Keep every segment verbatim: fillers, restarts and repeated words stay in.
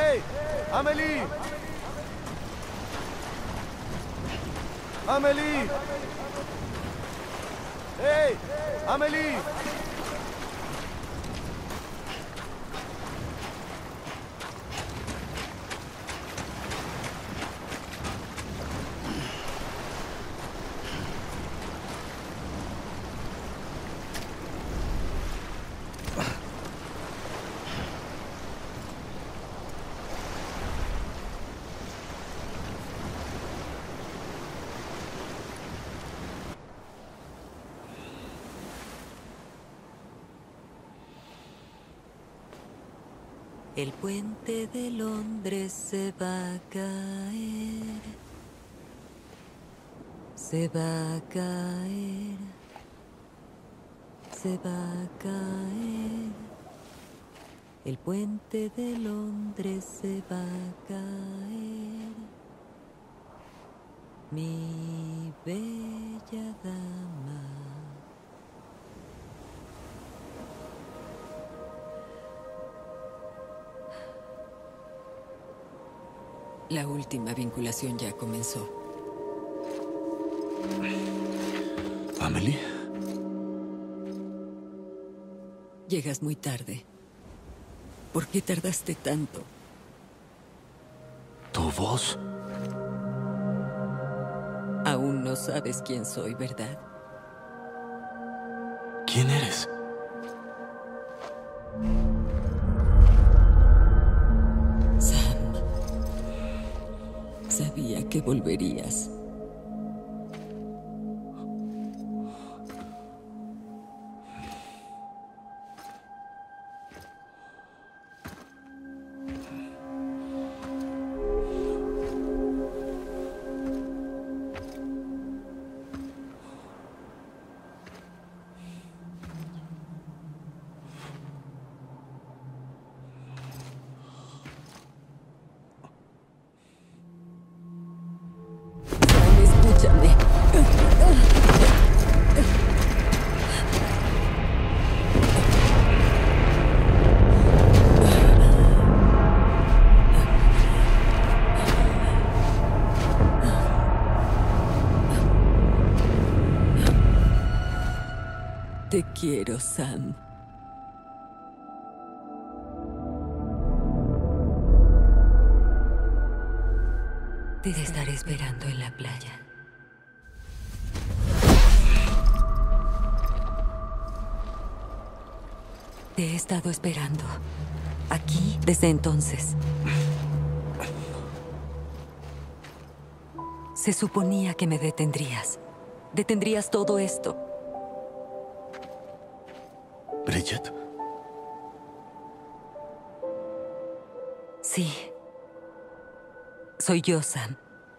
¡Hey! ¡Amélie! ¡Amélie! ¡Hey! ¡Amélie! El puente de Londres se va a caer. Se va a caer. Se va a caer. El puente de Londres se va a caer. Mi bella dama. La última vinculación ya comenzó. ¿Amélie? Llegas muy tarde. ¿Por qué tardaste tanto? ¿Tu voz? Aún no sabes quién soy, ¿verdad? ¿Quién eres? Sabía que volverías. Escúchame. Te quiero, Sam. Te estaré esperando en la playa. Te he estado esperando. Aquí desde entonces. Se suponía que me detendrías. Detendrías todo esto. ¿Bridget? Sí. Soy yo, Sam.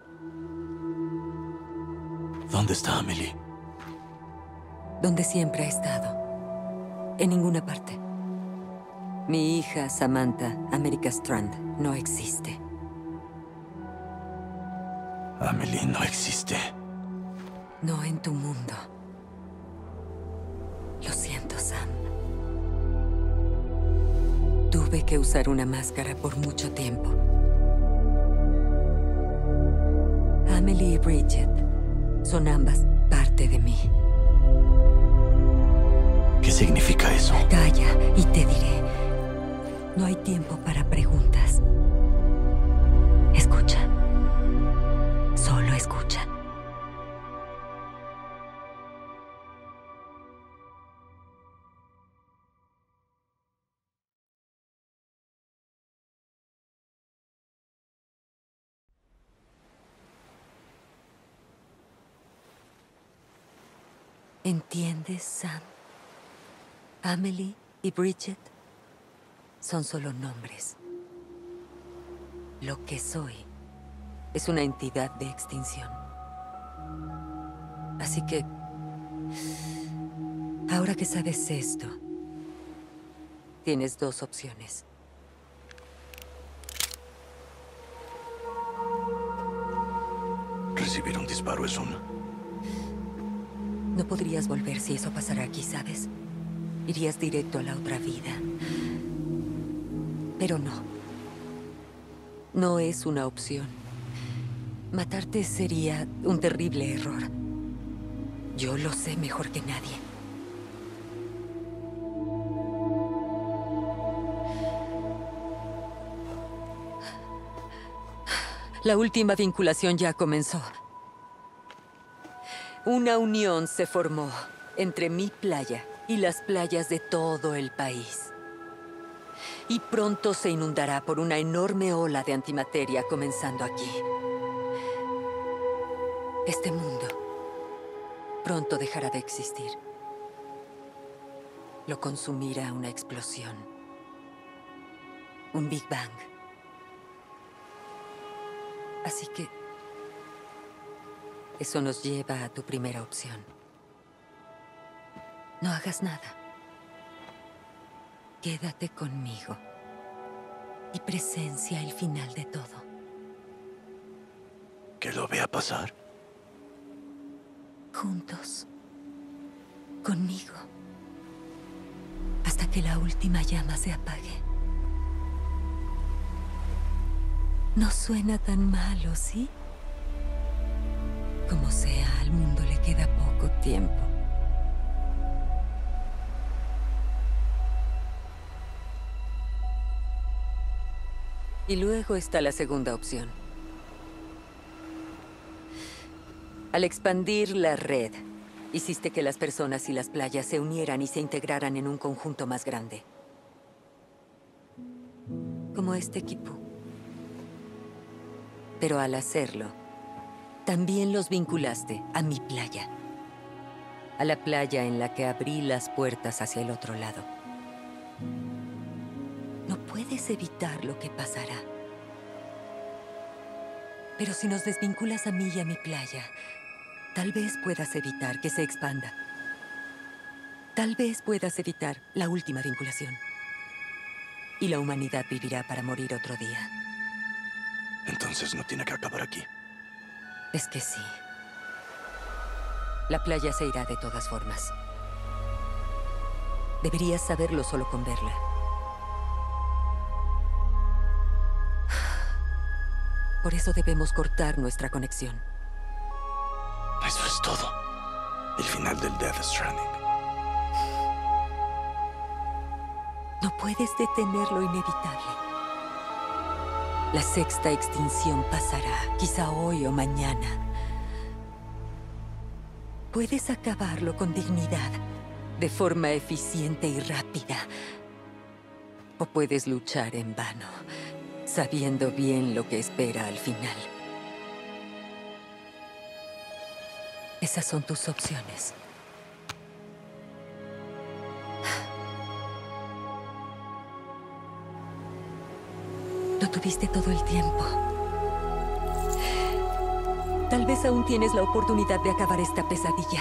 ¿Dónde está Amélie? Donde siempre ha estado. En ninguna parte. Mi hija, Samantha, America Strand, no existe. Amélie no existe. No en tu mundo. Lo siento, Sam. Tuve que usar una máscara por mucho tiempo. Amélie y Bridget son ambas parte de mí. ¿Qué significa eso? Calla y te diré. No hay tiempo para preguntas. Escucha. Solo escucha. ¿Entiendes, Sam? Amélie y Bridget son solo nombres. Lo que soy es una entidad de extinción. Así que, ahora que sabes esto, tienes dos opciones. Recibir un disparo es una. No podrías volver si eso pasara aquí, ¿sabes? Irías directo a la otra vida. Pero no. no es una opción. Matarte sería un terrible error. Yo lo sé mejor que nadie. La última vinculación ya comenzó. Una unión se formó entre mi playa y las playas de todo el país. Y pronto se inundará por una enorme ola de antimateria comenzando aquí. Este mundo pronto dejará de existir. Lo consumirá una explosión. Un Big Bang. Así que eso nos lleva a tu primera opción. No hagas nada. Quédate conmigo y presencia el final de todo. ¿Que lo vea pasar? Juntos. Conmigo. Hasta que la última llama se apague. No suena tan malo, ¿sí? Como sea, al mundo le queda poco tiempo. Y luego está la segunda opción. Al expandir la red, hiciste que las personas y las playas se unieran y se integraran en un conjunto más grande. Como este equipo. Pero al hacerlo, también los vinculaste a mi playa. A la playa en la que abrí las puertas hacia el otro lado. No puedes evitar lo que pasará. Pero si nos desvinculas a mí y a mi playa, tal vez puedas evitar que se expanda. Tal vez puedas evitar la última vinculación. Y la humanidad vivirá para morir otro día. Entonces no tiene que acabar aquí. Es que sí. La playa se irá de todas formas. Deberías saberlo solo con verla. Por eso debemos cortar nuestra conexión. Eso es todo. El final del Death Stranding. No puedes detener lo inevitable. La sexta extinción pasará, quizá hoy o mañana. Puedes acabarlo con dignidad, de forma eficiente y rápida. O puedes luchar en vano, sabiendo bien lo que espera al final. Esas son tus opciones. Lo tuviste todo el tiempo. Tal vez aún tienes la oportunidad de acabar esta pesadilla.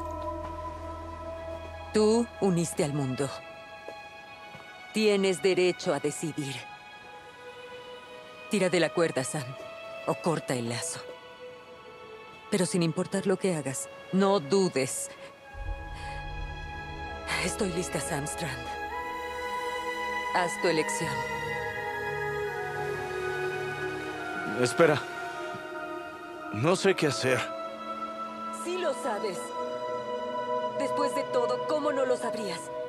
Tú uniste al mundo. Tienes derecho a decidir. Tira de la cuerda, Sam, o corta el lazo. Pero sin importar lo que hagas, no dudes. Estoy lista, Sam Strand. Haz tu elección. Espera. No sé qué hacer. Sí lo sabes. Después de todo, ¿cómo no lo sabrías?